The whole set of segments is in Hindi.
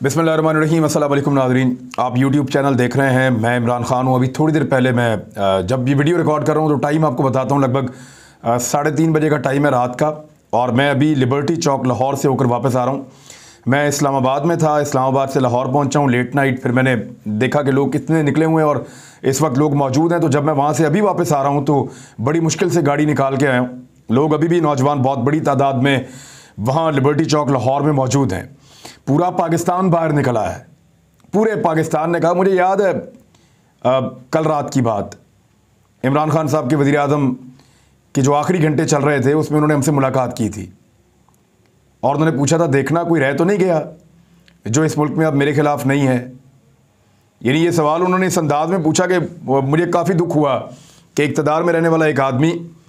बिस्मिल्लाहिर्रहमानिर्रहीम। अस्सलाम वालेकुम नाज़रीन, आप यूट्यूब चैनल देख रहे हैं। मैं इमरान खान हूँ। अभी थोड़ी देर पहले मैं जब ये वीडियो रिकॉर्ड कर रहा हूँ तो टाइम आपको बताता हूँ, लगभग 3:30 बजे का टाइम है रात का, और मैं अभी लिबर्टी चौक लाहौर से होकर वापस आ रहा हूँ। मैं इस्लामाबाद में था, इस्लामाबाद से लाहौर पहुँचा हूँ लेट नाइट। फिर मैंने देखा कि लोग कितने निकले हुए हैं और इस वक्त लोग मौजूद हैं। तो जब मैं वहाँ से अभी वापस आ रहा हूँ तो बड़ी मुश्किल से गाड़ी निकाल के आया हूँ। लोग अभी भी, नौजवान बहुत बड़ी तादाद में वहाँ लिबर्टी चौक लाहौर में मौजूद हैं। पूरा पाकिस्तान बाहर निकला है। पूरे पाकिस्तान ने कहा, मुझे याद है कल रात की बात, इमरान खान साहब के वज़ीर आज़म के जो आखिरी घंटे चल रहे थे उसमें उन्होंने हमसे मुलाकात की थी और उन्होंने पूछा था, देखना कोई रह तो नहीं गया जो इस मुल्क में अब मेरे खिलाफ नहीं है। यानी ये सवाल उन्होंने इस अंदाज में पूछा कि मुझे काफ़ी दुख हुआ कि इक़्तिदार में रहने वाला एक आदमी,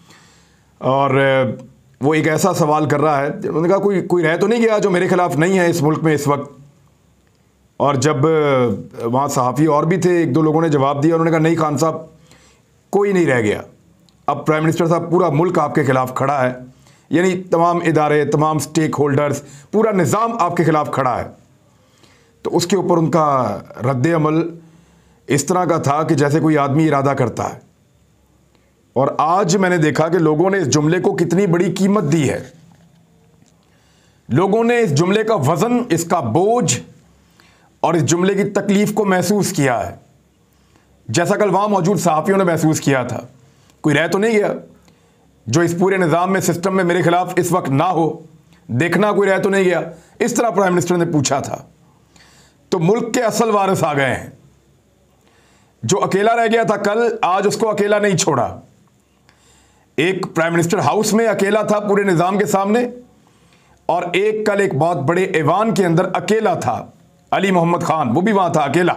और वो एक ऐसा सवाल कर रहा है। उन्होंने कहा कोई रह तो नहीं गया जो मेरे खिलाफ नहीं है इस मुल्क में इस वक्त। और जब वहाँ सहाफ़ी और भी थे, एक दो लोगों ने जवाब दिया, उन्होंने कहा नहीं खान साहब, कोई नहीं रह गया। अब प्राइम मिनिस्टर साहब, पूरा मुल्क आपके खिलाफ खड़ा है। यानी तमाम इदारे, तमाम स्टेक होल्डर्स, पूरा निज़ाम आपके खिलाफ खड़ा है। तो उसके ऊपर उनका रद्द अमल इस तरह का था कि जैसे कोई आदमी इरादा करता है। और आज मैंने देखा कि लोगों ने इस जुमले को कितनी बड़ी कीमत दी है। लोगों ने इस जुमले का वज़न, इसका बोझ और इस जुमले की तकलीफ़ को महसूस किया है, जैसा कल वहाँ मौजूद सहाफ़ियों ने महसूस किया था। कोई रह तो नहीं गया जो इस पूरे निज़ाम में, सिस्टम में मेरे खिलाफ इस वक्त ना हो। देखना कोई रह तो नहीं गया, इस तरह प्राइम मिनिस्टर ने पूछा था। तो मुल्क के असल वारिस आ गए हैं। जो अकेला रह गया था कल, आज उसको अकेला नहीं छोड़ा। एक प्राइम मिनिस्टर हाउस में अकेला था पूरे निज़ाम के सामने, और एक कल एक बहुत बड़े ऐवान के अंदर अकेला था अली मोहम्मद खान, वो भी वहाँ था अकेला।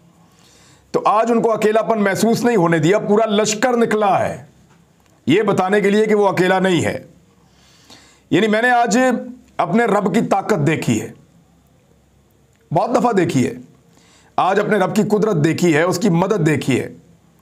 तो आज उनको अकेलापन महसूस नहीं होने दिया। पूरा लश्कर निकला है ये बताने के लिए कि वो अकेला नहीं है। यानी मैंने आज अपने रब की ताकत देखी है, बहुत दफ़ा देखी है। आज अपने रब की कुदरत देखी है, उसकी मदद देखी है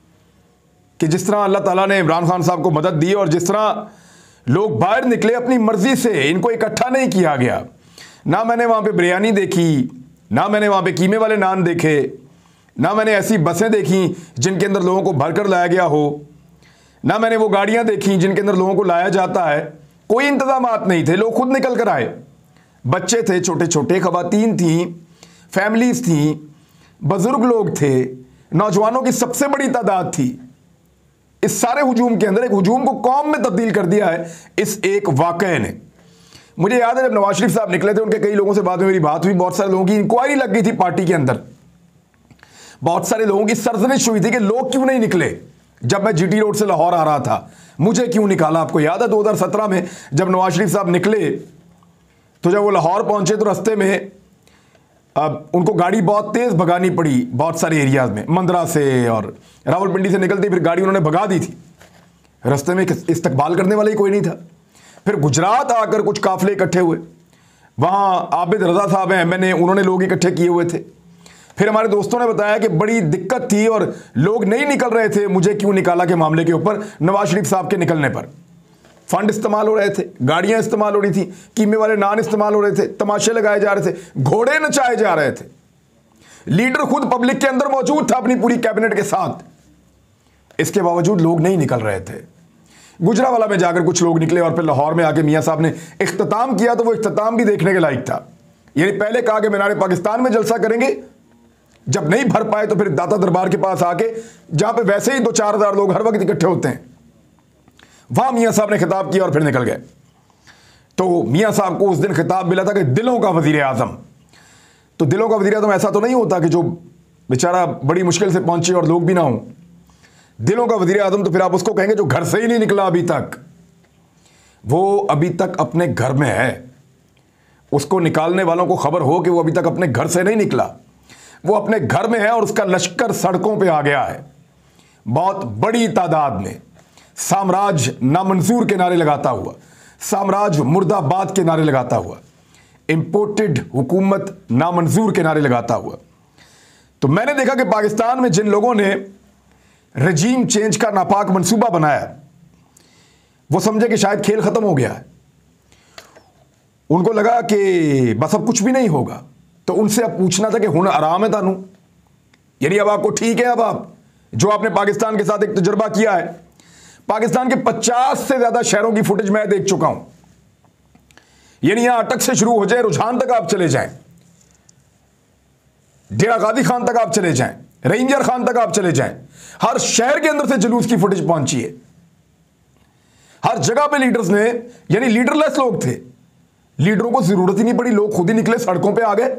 कि जिस तरह अल्लाह ताला ने इमरान खान साहब को मदद दी, और जिस तरह लोग बाहर निकले अपनी मर्जी से, इनको इकट्ठा नहीं किया गया। ना मैंने वहाँ पे बिरयानी देखी, ना मैंने वहाँ पे कीमे वाले नान देखे, ना मैंने ऐसी बसें देखी जिनके अंदर लोगों को भरकर लाया गया हो, ना मैंने वो गाड़ियाँ देखी जिनके अंदर लोगों को लाया जाता है। कोई इंतजामात नहीं थे, लोग खुद निकल कर आए। बच्चे थे छोटे छोटे, ख़वातीन थी, फैमिलीज थी, बुजुर्ग लोग थे, नौजवानों की सबसे बड़ी तादाद थी। इस सारे हुजूम के अंदर एक हुजूम को कौम में तब्दील कर दिया है इस एक वाक़ये ने। मुझे याद है जब नवाज शरीफ साहब निकले थे, उनके कई लोगों से बाद में मेरी बात हुई। बहुत सारे लोगों की इंक्वायरी लग गई थी पार्टी के अंदर। बहुत सारे लोगों की सरजनिश हुई थी कि लोग क्यों नहीं निकले। जब मैं जीटी रोड से लाहौर आ रहा था, मुझे क्यों निकाला। आपको याद है 2017 में जब नवाज शरीफ साहब निकले, तो जब वो लाहौर पहुंचे तो रास्ते में अब उनको गाड़ी बहुत तेज़ भगानी पड़ी बहुत सारे एरियाज़ में, मंदरा से और रावलपिंडी से निकलती फिर गाड़ी उन्होंने भगा दी थी। रास्ते में इस्तकबाल करने वाला ही कोई नहीं था। फिर गुजरात आकर कुछ काफिले इकट्ठे हुए, वहाँ आबिद रज़ा साहब हैं MNA, उन्होंने लोग इकट्ठे किए हुए थे। फिर हमारे दोस्तों ने बताया कि बड़ी दिक्कत थी और लोग नहीं निकल रहे थे मुझे क्यों निकाला के मामले के ऊपर। नवाज शरीफ साहब के निकलने पर फंड इस्तेमाल हो रहे थे, गाड़ियां इस्तेमाल हो रही थी, कीमे वाले नान इस्तेमाल हो रहे थे, तमाशे लगाए जा रहे थे, घोड़े नचाए जा रहे थे। लीडर खुद पब्लिक के अंदर मौजूद था अपनी पूरी कैबिनेट के साथ। इसके बावजूद लोग नहीं निकल रहे थे। गुजरावाला में जाकर कुछ लोग निकले और फिर लाहौर में आके मियां साहब ने इख्तिताम किया, तो वो इख्तिताम भी देखने के लायक था। यानी पहले कहा कि मीनार पाकिस्तान में जलसा करेंगे, जब नहीं भर पाए तो फिर दाता दरबार के पास आके, जहां पे वैसे ही 2-4 हज़ार लोग हर वक्त इकट्ठे होते हैं, वहां मियां साहब ने खिताब किया और फिर निकल गए। तो मियां साहब को उस दिन खिताब मिला था कि दिलों का वजीर आजम। तो दिलों का वजीर आजम ऐसा तो नहीं होता कि जो बेचारा बड़ी मुश्किल से पहुंचे और लोग भी ना हों। दिलों का वजीर आजम तो फिर आप उसको कहेंगे जो घर से ही नहीं निकला अभी तक। वो अभी तक अपने घर में है। उसको निकालने वालों को खबर हो कि वो अभी तक अपने घर से नहीं निकला, वो अपने घर में है और उसका लश्कर सड़कों पे आ गया है बहुत बड़ी तादाद में। साम्राज्य नामंजूर के नारे लगाता हुआ, साम्राज्य मुर्दाबाद के नारे लगाता हुआ, इंपोर्टेड हुकूमत नामंजूर के नारे लगाता हुआ। तो मैंने देखा कि पाकिस्तान में जिन लोगों ने रजीम चेंज का नापाक मंसूबा बनाया, वो समझे कि शायद खेल खत्म हो गया है। उनको लगा कि बस अब कुछ भी नहीं होगा, तो उनसे अब पूछना था कि हुण आराम है तानू, यानी अब आपको ठीक है। अब आप जो आपने पाकिस्तान के साथ एक तजुर्बा किया है, पाकिस्तान के 50 से ज्यादा शहरों की फुटेज मैं देख चुका हूं, यानी यहां अटक से शुरू हो जाए, रुझान तक आप चले जाएं, डेरा गाजी खान तक आप चले जाएं, रेंजर खान तक आप चले जाएं, हर शहर के अंदर से जुलूस की फुटेज पहुंची है। हर जगह पे लीडर्स ने, यानी लीडरलेस लोग थे, लीडरों को जरूरत ही नहीं पड़ी, लोग खुद ही निकले, सड़कों पे आ गए।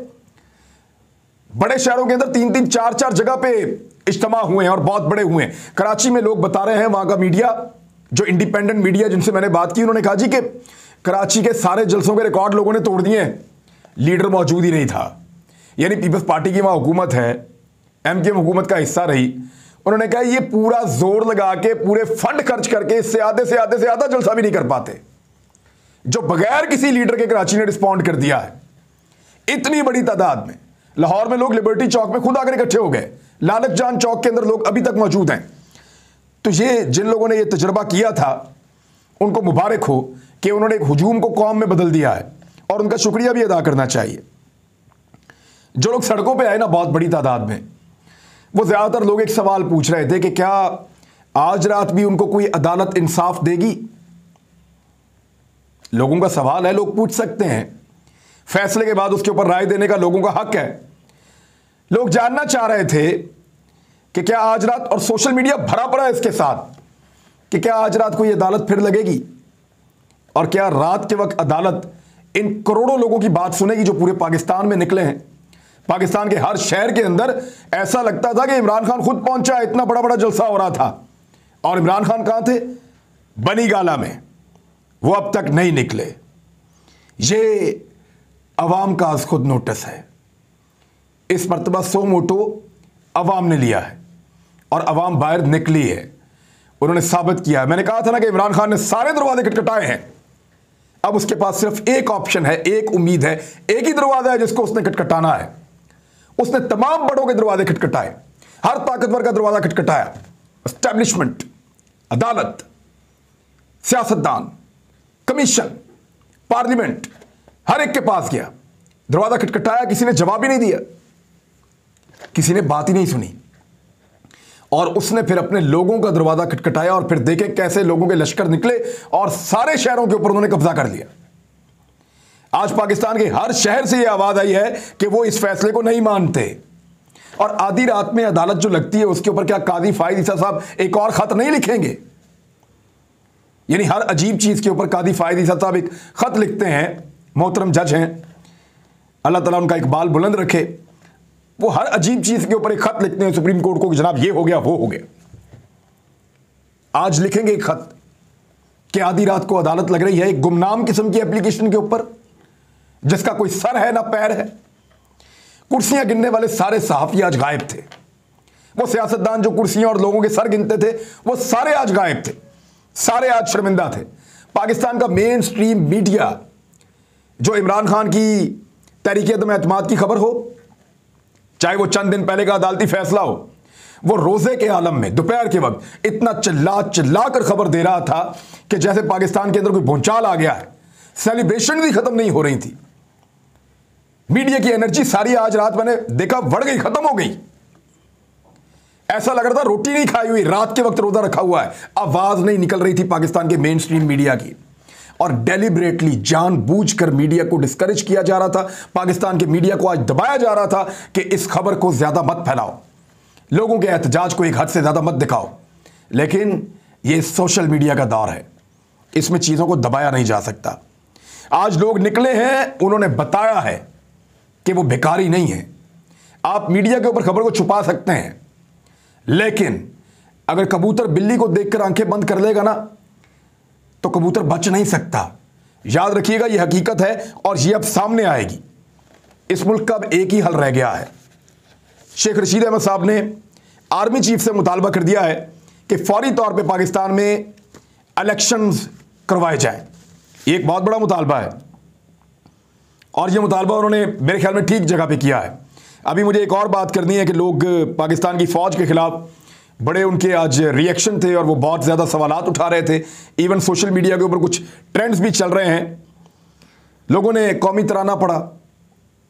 बड़े शहरों के अंदर 3-3, 4-4 जगह पे इज्तिमा हुए हैं और बहुत बड़े हुए हैं। कराची में लोग बता रहे हैं, वहां का मीडिया, जो इंडिपेंडेंट मीडिया जिनसे मैंने बात की, उन्होंने कहा जी कि कराची के सारे जलसों के रिकॉर्ड लोगों ने तोड़ दिए, लीडर मौजूद ही नहीं था। यानी पीपल्स पार्टी की वहां हुकूमत है, एमकेएम हुकूमत का हिस्सा रही। उन्होंने कहा ये पूरा जोर लगा के, पूरे फंड खर्च करके इससे आधे से आधा जलसा भी नहीं कर पाते, जो बगैर किसी लीडर के कराची ने रिस्पॉन्ड कर दिया है। इतनी बड़ी तादाद में लाहौर में लोग लिबर्टी चौक में खुद आकर इकट्ठे हो गए, लालच जान चौक के अंदर लोग अभी तक मौजूद हैं। तो ये जिन लोगों ने ये तजर्बा किया था, उनको मुबारक हो कि उन्होंने एक हुजूम को कौम में बदल दिया है, और उनका शुक्रिया भी अदा करना चाहिए। जो लोग सड़कों पे आए ना बहुत बड़ी तादाद में, वो ज्यादातर लोग एक सवाल पूछ रहे थे कि क्या आज रात भी उनको कोई अदालत इंसाफ देगी। लोगों का सवाल है, लोग पूछ सकते हैं, फैसले के बाद उसके ऊपर राय देने का लोगों का हक है। लोग जानना चाह रहे थे कि क्या आज रात, और सोशल मीडिया भरा पड़ा है इसके साथ, कि क्या आज रात कोई अदालत फिर लगेगी, और क्या रात के वक्त अदालत इन करोड़ों लोगों की बात सुनेगी जो पूरे पाकिस्तान में निकले हैं। पाकिस्तान के हर शहर के अंदर ऐसा लगता था कि इमरान खान खुद पहुंचा, इतना बड़ा बड़ा जलसा हो रहा था, और इमरान खान कहां थे? बनी गाला में, वो अब तक नहीं निकले। ये अवाम का आज खुद नोटिस है। इस मरतबा सो मोटो अवाम ने लिया है और अवाम बाहर निकली है, उन्होंने साबित किया है। मैंने कहा था ना कि इमरान खान ने सारे दरवाजे खटखटाए हैं, अब उसके पास सिर्फ एक ऑप्शन है, एक उम्मीद है, एक ही दरवाजा है जिसको उसने खटखटाना है। उसने तमाम बड़ों के दरवाजे खटखटाए, हर ताकतवर का दरवाजा खटखटाया, एस्टैब्लिशमेंट, अदालत, सियासतदान, कमीशन, पार्लियामेंट, हर एक के पास गया, दरवाजा खटखटाया, किसी ने जवाब ही नहीं दिया, किसी ने बात ही नहीं सुनी। और उसने फिर अपने लोगों का दरवाजा खटखटाया, और फिर देखे कैसे लोगों के लश्कर निकले और सारे शहरों के ऊपर उन्होंने कब्जा कर लिया। आज पाकिस्तान के हर शहर से यह आवाज आई है कि वो इस फैसले को नहीं मानते। और आधी रात में अदालत जो लगती है, उसके ऊपर क्या काजी फायद ईसा साहब एक और खत नहीं लिखेंगे? यानी हर अजीब चीज के ऊपर काजी फायद ईसा साहब एक खत लिखते हैं, मोहतरम जज हैं, अल्लाह ताला उनका इकबाल बुलंद रखे। वो हर अजीब चीज के ऊपर एक खत लिखते हैं सुप्रीम कोर्ट को कि जनाब ये हो गया, वो हो गया। आज लिखेंगे एक खत कि आधी रात को अदालत लग रही है एक गुमनाम किस्म की एप्लीकेशन के ऊपर, जिसका कोई सर है ना पैर है। कुर्सियां गिनने वाले सारे सहाफी आज गायब थे। वो सियासतदान जो कुर्सियां और लोगों के सर गिनते थे, वो सारे आज गायब थे, सारे आज शर्मिंदा थे। पाकिस्तान का मेन स्ट्रीम मीडिया, जो इमरान खान की तहरीक अदम एतमाद की खबर हो, चाहे वो चंद दिन पहले का अदालती फैसला हो, वो रोजे के आलम में दोपहर के वक्त इतना चिल्ला चिल्ला कर खबर दे रहा था कि जैसे पाकिस्तान के अंदर कोई भूचाल आ गया है। सेलिब्रेशन भी खत्म नहीं हो रही थी। मीडिया की एनर्जी सारी आज रात मैंने देखा बढ़ गई, खत्म हो गई। ऐसा लग रहा था रोटी नहीं खाई हुई, रात के वक्त रोजा रखा हुआ है। आवाज नहीं निकल रही थी पाकिस्तान के मेन स्ट्रीम मीडिया की, और डेलिबरेटली जानबूझकर मीडिया को डिस्करेज किया जा रहा था। पाकिस्तान के मीडिया को आज दबाया जा रहा था कि इस खबर को ज्यादा मत फैलाओ, लोगों के एहतजाज को एक हद से ज्यादा मत दिखाओ। लेकिन यह सोशल मीडिया का दौर है, इसमें चीजों को दबाया नहीं जा सकता। आज लोग निकले हैं, उन्होंने बताया है कि वो भिखारी नहीं है। आप मीडिया के ऊपर खबर को छुपा सकते हैं, लेकिन अगर कबूतर बिल्ली को देखकर आंखें बंद कर लेगा ना, तो कबूतर बच नहीं सकता। याद रखिएगा, यह हकीकत है और यह अब सामने आएगी। इस मुल्क का अब एक ही हल रह गया है। शेख रशीद अहमद साहब ने आर्मी चीफ से मुतालबा कर दिया है कि फौरी तौर पे पाकिस्तान में इलेक्शंस करवाए जाएं। ये एक बहुत बड़ा मुतालबा है, और यह मुतालबा उन्होंने मेरे ख्याल में ठीक जगह पे किया है। अभी मुझे एक और बात करनी है कि लोग पाकिस्तान की फौज के खिलाफ बड़े उनके आज रिएक्शन थे, और वो बहुत ज़्यादा सवालात उठा रहे थे। इवन सोशल मीडिया के ऊपर कुछ ट्रेंड्स भी चल रहे हैं। लोगों ने कौमी तराना पढ़ा,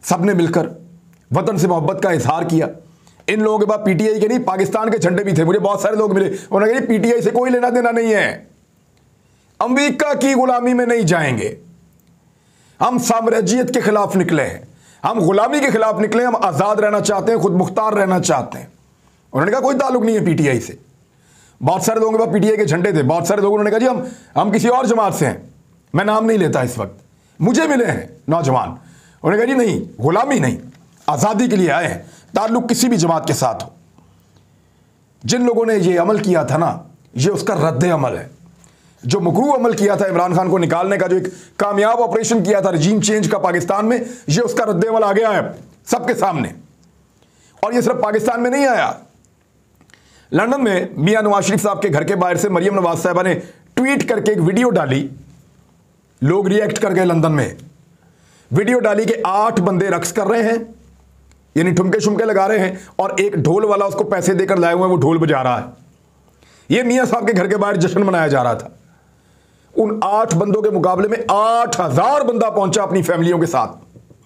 सबने मिलकर वतन से मोहब्बत का इजहार किया। इन लोगों के पास पीटीआई के नहीं, पाकिस्तान के झंडे भी थे। मुझे बहुत सारे लोग मिले, उन्होंने कहा पीटीआई से कोई लेना देना नहीं है, अमेरिका की गुलामी में नहीं जाएंगे, हम साम्राज्यियत के खिलाफ निकले हैं, हम गुलामी के खिलाफ निकले, हम आज़ाद रहना चाहते हैं, खुद मुख्तार रहना चाहते हैं। उन्होंने कहा कोई ताल्लुक नहीं है पीटीआई से। बहुत सारे लोगों के पास पीटीआई के झंडे थे, बहुत सारे लोगों ने कहा जी हम किसी और जमात से हैं, मैं नाम नहीं लेता इस वक्त, मुझे मिले हैं नौजवान, उन्होंने कहा जी नहीं, गुलामी नहीं, आज़ादी के लिए आए हैं, ताल्लुक किसी भी जमात के साथ हो। जिन लोगों ने ये अमल किया था ना, ये उसका रद्द अमल है। जो मकरू अमल किया था इमरान खान को निकालने का, जो एक कामयाब ऑपरेशन किया था रजीम चेंज का पाकिस्तान में, ये उसका रद्द अमल आ गया है सबके सामने। और ये सिर्फ पाकिस्तान में नहीं आया, लंदन में मियां नवाज शरीफ साहब के घर के बाहर से मरियम नवाज साहबा ने ट्वीट करके एक वीडियो डाली, लोग रिएक्ट कर गए। लंदन में वीडियो डाली कि 8 बंदे रक्स कर रहे हैं, यानी ठुमके शुमके लगा रहे हैं, और एक ढोल वाला उसको पैसे देकर लाए हुए हैं, वो ढोल बजा रहा है। ये मियां साहब के घर के बाहर जश्न मनाया जा रहा था। उन 8 बंदों के मुकाबले में 8000 बंदा पहुंचा अपनी फैमिलियों के साथ,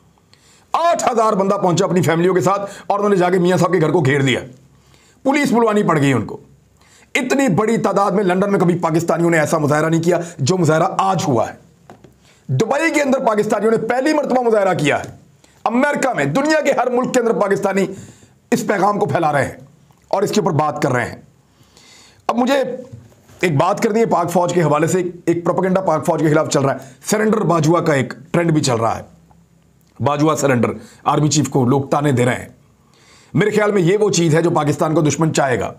8000 बंदा पहुंचा अपनी फैमिलियों के साथ, और उन्होंने जाके मियां साहब के घर को घेर दिया। पुलिस बुलवानी पड़ गई उनको। इतनी बड़ी तादाद में लंदन में कभी पाकिस्तानियों ने ऐसा मुजाहरा नहीं किया जो मुजाहरा आज हुआ है। दुबई के अंदर पाकिस्तानियों ने पहली मर्तबा मुजाहरा किया है। अमेरिका में, दुनिया के हर मुल्क के अंदर पाकिस्तानी इस पैगाम को फैला रहे हैं और इसके ऊपर बात कर रहे हैं। अब मुझे एक बात करनी है पाक फौज के हवाले से। एक प्रोपेगेंडा पाक फौज के खिलाफ चल रहा है, सरेंडर बाजुआ का एक ट्रेंड भी चल रहा है। बाजुआ सरेंडर, आर्मी चीफ को लोग ताने दे रहे हैं। मेरे ख्याल में ये वो चीज़ है जो पाकिस्तान को दुश्मन चाहेगा,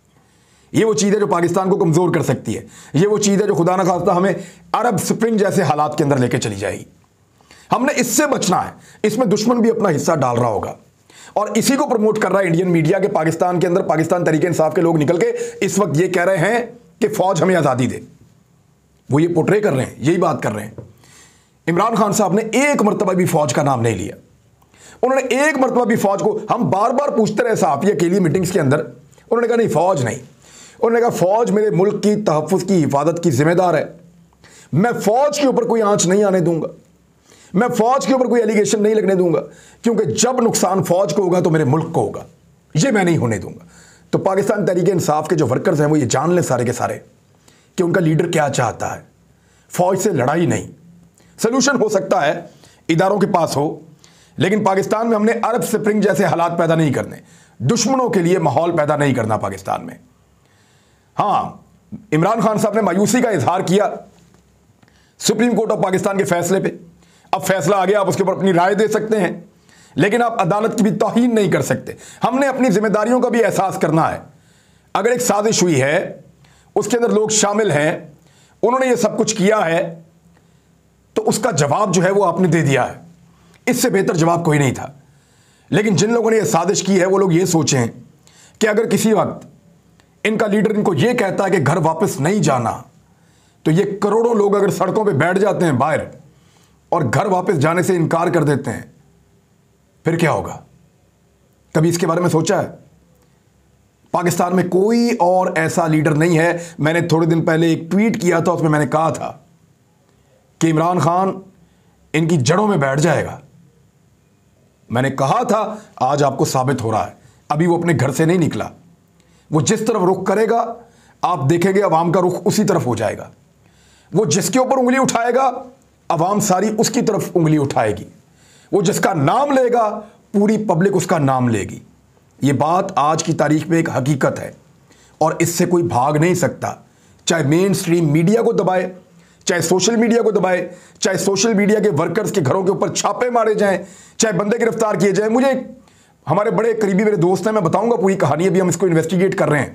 ये वो चीज़ है जो पाकिस्तान को कमज़ोर कर सकती है, ये वो चीज़ है जो खुदा न खास्ता हमें अरब स्प्रिंग जैसे हालात के अंदर लेके चली जाएगी। हमने इससे बचना है। इसमें दुश्मन भी अपना हिस्सा डाल रहा होगा, और इसी को प्रमोट कर रहा है इंडियन मीडिया के पाकिस्तान के अंदर। पाकिस्तान तहरीक इंसाफ के लोग निकल के इस वक्त ये कह रहे हैं कि फौज हमें आज़ादी दे, वो ये पोर्ट्रे कर रहे हैं, यही बात कर रहे हैं। इमरान खान साहब ने एक मरतबा भी फौज का नाम नहीं लिया, उन्होंने एक मरतबा भी फौज को, हम बार बार पूछते रहे सहाफ़िया के लिए मीटिंग्स के अंदर, उन्होंने कहा नहीं फौज नहीं। उन्होंने कहा फौज मेरे मुल्क की तहफ़्फ़ुज़ की हिफाजत की जिम्मेदार है, मैं फौज के ऊपर कोई आंच नहीं आने दूंगा, मैं फौज के ऊपर कोई एलिगेशन नहीं लगने दूंगा, क्योंकि जब नुकसान फौज को होगा तो मेरे मुल्क को होगा, ये मैं नहीं होने दूंगा। तो पाकिस्तान तहरीक इंसाफ के जो वर्कर्स हैं वो ये जान लें सारे के सारे कि उनका लीडर क्या चाहता है। फौज से लड़ाई नहीं, सलूशन हो सकता है इदारों के पास हो, लेकिन पाकिस्तान में हमने अरब स्प्रिंग जैसे हालात पैदा नहीं करने, दुश्मनों के लिए माहौल पैदा नहीं करना पाकिस्तान में। हाँ, इमरान खान साहब ने मायूसी का इजहार किया सुप्रीम कोर्ट ऑफ पाकिस्तान के फैसले पे। अब फैसला आ गया, आप उसके ऊपर अपनी राय दे सकते हैं, लेकिन आप अदालत की भी तौहीन नहीं कर सकते। हमने अपनी जिम्मेदारियों का भी एहसास करना है। अगर एक साजिश हुई है, उसके अंदर लोग शामिल हैं, उन्होंने ये सब कुछ किया है, तो उसका जवाब जो है वो आपने दे दिया है। इससे बेहतर जवाब कोई नहीं था। लेकिन जिन लोगों ने यह साजिश की है वो लोग ये सोचें कि अगर किसी वक्त इनका लीडर इनको ये कहता है कि घर वापस नहीं जाना, तो ये करोड़ों लोग अगर सड़कों पे बैठ जाते हैं बाहर और घर वापस जाने से इनकार कर देते हैं, फिर क्या होगा? कभी इसके बारे में सोचा है? पाकिस्तान में कोई और ऐसा लीडर नहीं है। मैंने थोड़े दिन पहले एक ट्वीट किया था, उसमें मैंने कहा था कि इमरान खान इनकी जड़ों में बैठ जाएगा। मैंने कहा था, आज आपको साबित हो रहा है। अभी वो अपने घर से नहीं निकला, वो जिस तरफ रुख करेगा आप देखेंगे अवाम का रुख उसी तरफ हो जाएगा। वो जिसके ऊपर उंगली उठाएगा अवाम सारी उसकी तरफ उंगली उठाएगी। वो जिसका नाम लेगा पूरी पब्लिक उसका नाम लेगी। ये बात आज की तारीख में एक हकीकत है और इससे कोई भाग नहीं सकता। चाहे मेन स्ट्रीम मीडिया को दबाए, चाहे सोशल मीडिया को दबाए, चाहे सोशल मीडिया के वर्कर्स के घरों के ऊपर छापे मारे जाएं, चाहे बंदे गिरफ्तार किए जाएं। मुझे हमारे बड़े करीबी मेरे दोस्त हैं, मैं बताऊंगा पूरी कहानी, अभी हम इसको इन्वेस्टिगेट कर रहे हैं।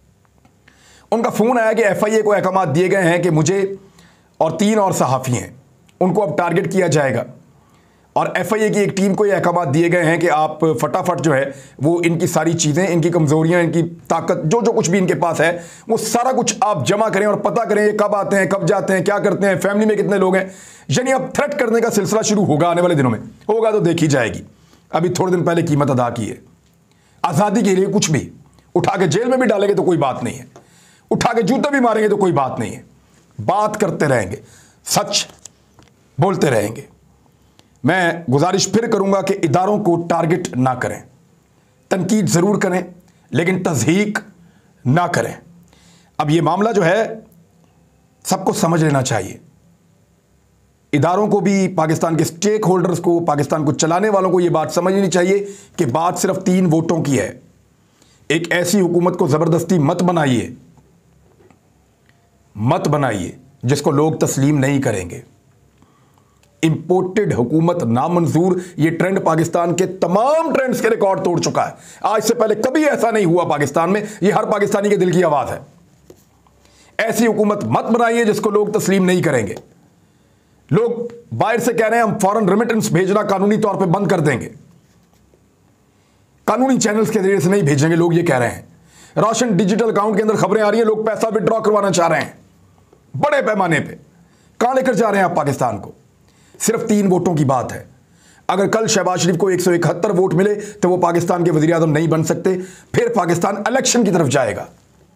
उनका फ़ोन आया कि FIA को अहकाम दिए गए हैं कि मुझे और 3 और सहाफ़ी हैं, उनको अब टारगेट किया जाएगा। और FIA की एक टीम को ये अहकाम दिए गए हैं कि आप फटाफट जो है वो इनकी सारी चीज़ें, इनकी कमज़ोरियाँ, इनकी ताकत, जो जो कुछ भी इनके पास है वो सारा कुछ आप जमा करें और पता करें ये कब आते हैं, कब जाते हैं, क्या करते हैं, फैमिली में कितने लोग हैं। यानी अब थ्रेट करने का सिलसिला शुरू होगा, आने वाले दिनों में होगा तो देखी जाएगी। अभी थोड़े दिन पहले कीमत अदा की है आज़ादी के लिए। कुछ भी उठा के जेल में भी डालेंगे तो कोई बात नहीं है, उठा के जूते भी मारेंगे तो कोई बात नहीं है। बात करते रहेंगे, सच बोलते रहेंगे। मैं गुजारिश फिर करूंगा कि इदारों को टारगेट ना करें, तनकीद ज़रूर करें लेकिन तज़हीक ना करें। अब ये मामला जो है सबको समझ लेना चाहिए, इदारों को भी, पाकिस्तान के स्टेक होल्डर्स को, पाकिस्तान को चलाने वालों को ये बात समझनी चाहिए कि बात सिर्फ 3 वोटों की है। एक ऐसी हुकूमत को ज़बरदस्ती मत बनाइए जिसको लोग तस्लीम नहीं करेंगे। इंपोर्टेड हुकूमत नामंजूर, ये ट्रेंड पाकिस्तान के तमाम ट्रेंड्स के रिकॉर्ड तोड़ चुका है। आज से पहले कभी ऐसा नहीं हुआ पाकिस्तान में, ये हर पाकिस्तानी के दिल की आवाज़ है। ऐसी हुकूमत मत बनाइए जिसको लोग तस्लीम नहीं करेंगे। लोग बाहर से कह रहे हैं हम फॉरेन रेमिटेंस भेजना कानूनी तौर पे बंद कर देंगे, कानूनी चैनल्स के जरिए से नहीं भेजेंगे, लोग ये कह रहे हैं। रोशन डिजिटल अकाउंट के अंदर खबरें आ रही हैं, लोग पैसा विड्रॉ करवाना चाह रहे हैं बड़े पैमाने पे। कहां लेकर जा रहे हैं आप पाकिस्तान को? सिर्फ 3 वोटों की बात है। अगर कल शहबाज शरीफ को 171 वोट मिले तो वो पाकिस्तान के वजीर आज़म नहीं बन सकते, फिर पाकिस्तान इलेक्शन की तरफ जाएगा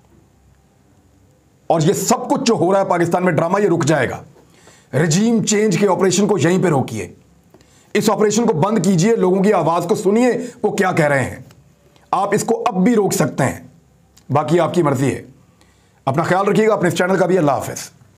और ये सब कुछ जो हो रहा है पाकिस्तान में ड्रामा, ये रुक जाएगा। रजीम चेंज के ऑपरेशन को यहीं पे रोकिए, इस ऑपरेशन को बंद कीजिए, लोगों की आवाज को सुनिए वो क्या कह रहे हैं। आप इसको अब भी रोक सकते हैं, बाकी आपकी मर्जी है। अपना ख्याल रखिएगा, अपने इस चैनल का भी। अल्लाह हाफिज़।